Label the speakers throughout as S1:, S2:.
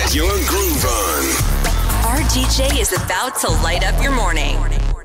S1: Get your groove on.
S2: Our DJ is about to light up your morning.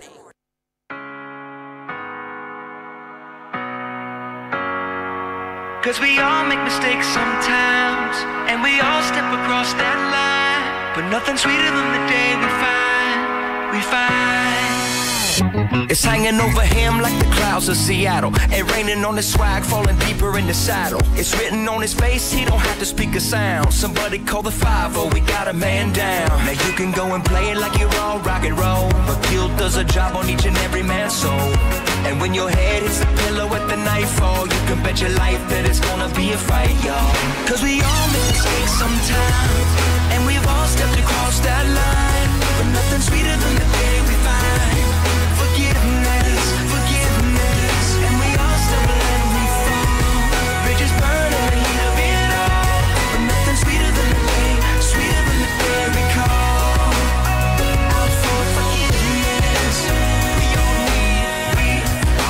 S3: Cause we all make mistakes sometimes, and we all step across that line. But nothing's sweeter than the day we find. It's hanging over him like the clouds of Seattle, and raining on his swag, falling deeper in the saddle. It's written on his face, he don't have to speak a sound. Somebody call the 5-0, we got a man down. Now you can go and play it like you're all rock and roll, but guilt does a job on each and every man's soul. And when your head hits the pillow at the nightfall, you can bet your life that it's gonna be a fight, y'all. Cause we all make mistakes sometimes, and we've all stepped across that line. But nothing's sweeter than the day we find forgiveness, forgiveness. And we all stumble and we fall, bridges burn in the heat of it all. But nothing's sweeter than the day we call out for forgiveness. We all need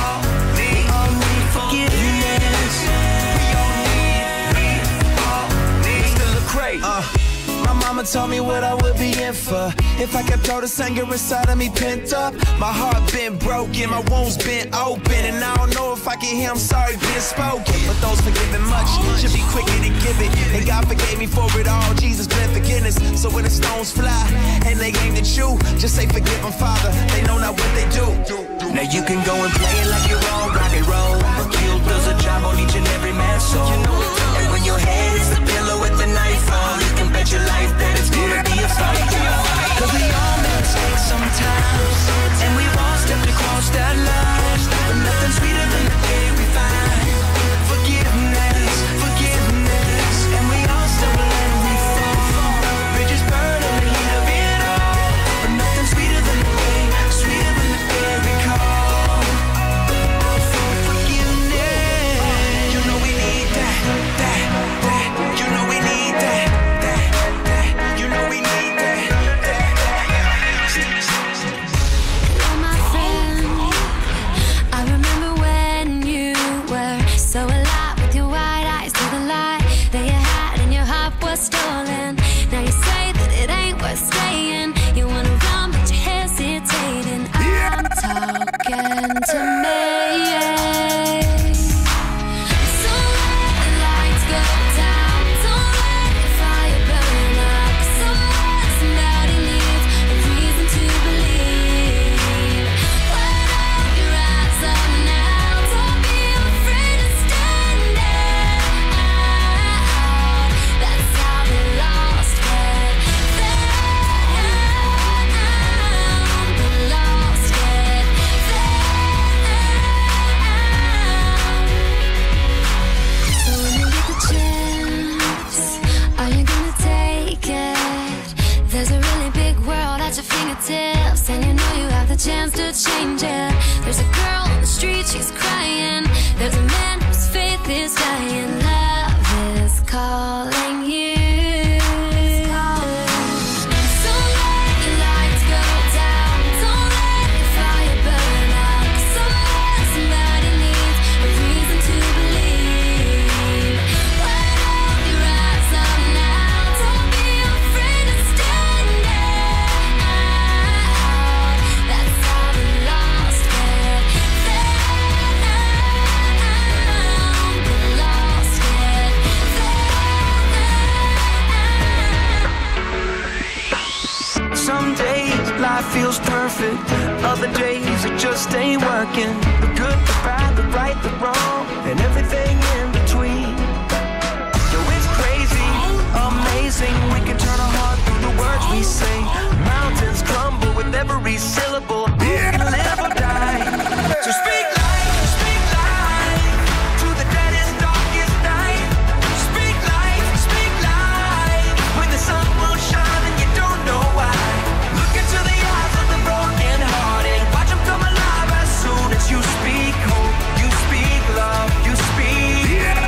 S3: forgiveness. We all need still look great. My mama told me what I would be in for if I kept all this anger inside of me pent up. My heart been broken, my wounds been open, and I don't know if I can hear I'm sorry being spoken. But those forgiven much should be quicker to give it, and God forgave me for it all. Jesus bled forgiveness, so when the stones fly and they aim at you, just say forgive them, Father, they know not what they do. Now you can go and play it like you're all rock and roll, but guilt does a job on each and every man's soul. And when your head hits the pillow at the nightfall, you can bet your life that it's gonna be a fight, y'all. Cause we all make mistakes sometimes, and we've all stepped across that line. But nothing's sweeter than the day we find forgiveness, forgiveness. And we all stumble and we fall, bridges burn in the heat of it all. But nothing's sweeter than the day we call for forgiveness. You know we need that. You know we need that. You know we need that.
S4: You're my friend. I remember when you were so alive with your wide eyes to the light that you had and your heart was stolen. Now you say that it ain't worth staying. You wanna run but you're hesitating. I'm talking to me. So let the lights go down. Don't let the fire burn up. Somebody needs a reason to believe. When your eyes are now, don't be afraid to stand out. That's how the lost get found. The lost get found. So when you get the chance, are you gonna take it? There's a really big world at your fingertips, and you know you have the chance to change it. There's a girl on the street, she's crying. There's a man whose faith is dying. Love is calling you. So let the lights go down. Don't let the fire burn out. Somebody needs a reason to believe. When your eyes are now, don't be afraid to stand out. That's how the lost get found. The lost get found.
S3: Some days life feels perfect, other days it just ain't working. The good, the bad, the right, the wrong, and everything in between. Yo, it's crazy, amazing. We can turn our heart through the words we sing. Mountains crumble with every syllable. We can live or die. So speak life to the deadest, darkest night. Speak life when the sun won't shine and you don't know why. Look into the eyes of the broken hearted. Watch them come alive as soon as you speak hope. You speak love. You speak.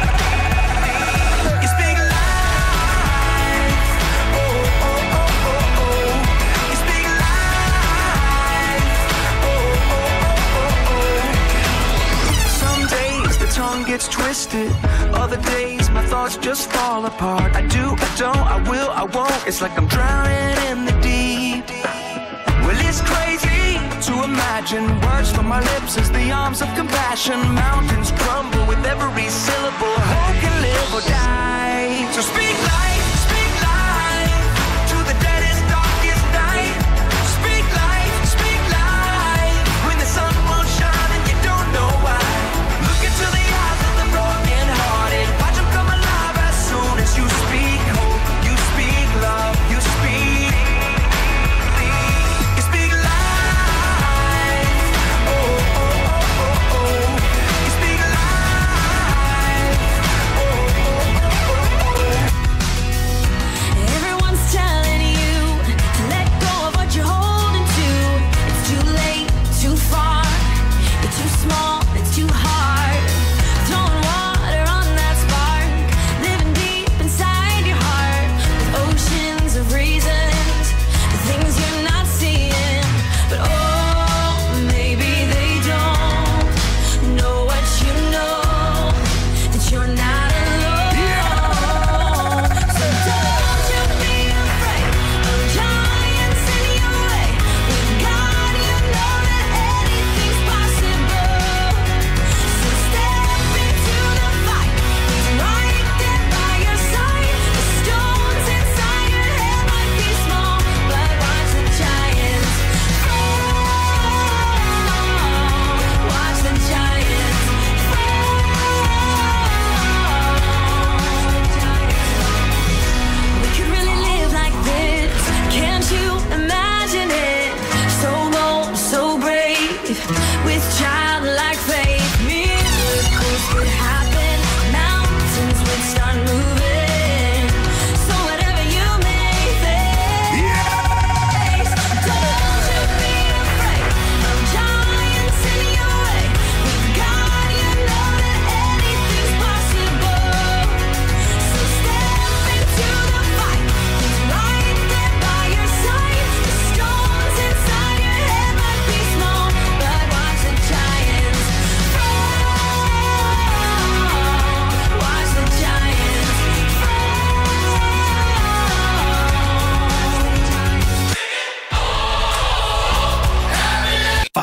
S3: You speak life. Oh, oh, oh, oh, oh. You speak life. Oh, oh, oh, oh, oh. Some days the tongue gets twisted. Other days my thoughts just fall apart. I do, I don't, I will, I won't. It's like I'm drowning in the deep. Well, it's crazy to imagine words from my lips as the arms of compassion. Mountains crumble with every syllable. Hope can live or die. So speak